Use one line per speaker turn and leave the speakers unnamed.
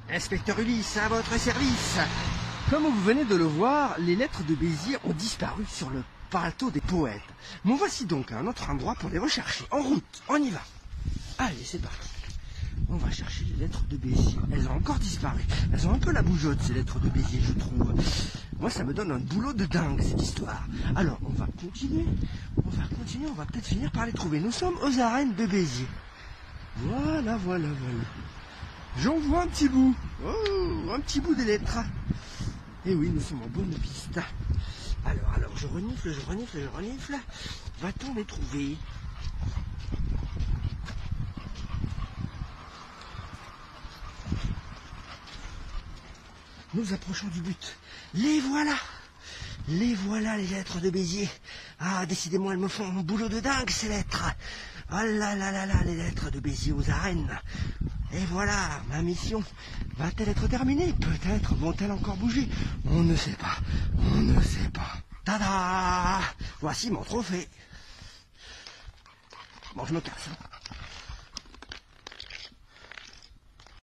Inspecteur Ulysse, à votre service.
Comme vous venez de le voir, les lettres de Béziers ont disparu sur le plateau des poètes. Mais voici donc un autre endroit pour les rechercher. En route, on y va. Allez, c'est parti. On va chercher les lettres de Béziers. Elles ont encore disparu. Elles ont un peu la bougeotte, ces lettres de Béziers, je trouve. Moi, ça me donne un boulot de dingue, cette histoire. Alors, on va continuer. On va peut-être finir par les trouver. Nous sommes aux arènes de Béziers. Voilà. J'en vois un petit bout. Oh, un petit bout des lettres. Et oui, nous sommes en bonne piste. Alors, je renifle. Va-t-on les trouver? Nous approchons du but. Les voilà, les lettres de Béziers. Ah, décidément, elles me font un boulot de dingue, ces lettres. Ah là, les lettres de Béziers aux arènes. Et voilà, ma mission va-t-elle être terminée? Peut-être vont-elles encore bouger? On ne sait pas. Tada! Voici mon trophée. Bon, je me casse.